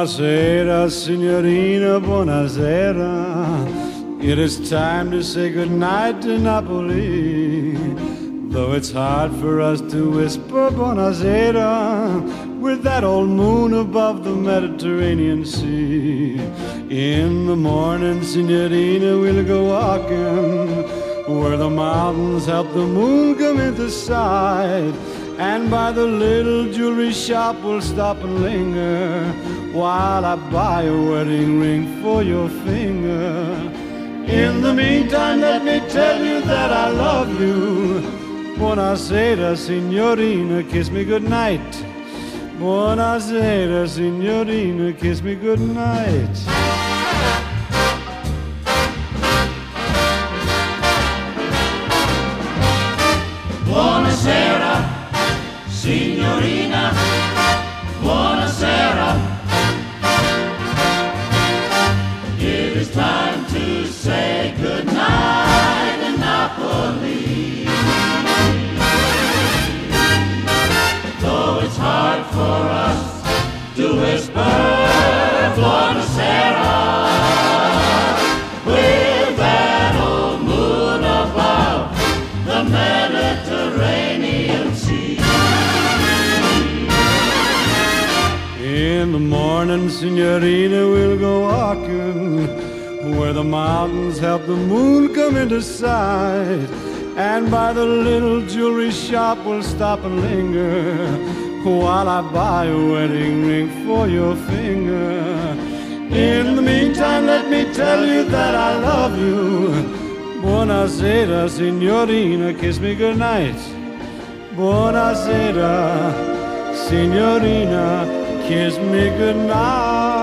Buonasera, signorina, buonasera. It is time to say goodnight to Napoli. Though it's hard for us to whisper Buonasera with that old moon above the Mediterranean Sea. In the morning, signorina, we'll go walking where the mountains help the moon come into sight. And by the little jewelry shop we'll stop and linger while I buy a wedding ring for your finger. In the meantime, let me tell you that I love you. Buonasera, signorina, kiss me goodnight. Buonasera, signorina, kiss me goodnight. Buonasera, signorina, buonasera. It is time to say goodnight in Napoli. Though it's hard for us to whisper buonasera with that old moon above the Mediterranean Sea. In the morning, signorina, we'll go walking where the mountains help the moon come into sight. And by the little jewelry shop we'll stop and linger while I buy a wedding ring for your finger. In the meantime, let me tell you that I love you. Buonasera, signorina, kiss me goodnight. Buonasera, signorina, kiss me goodnight.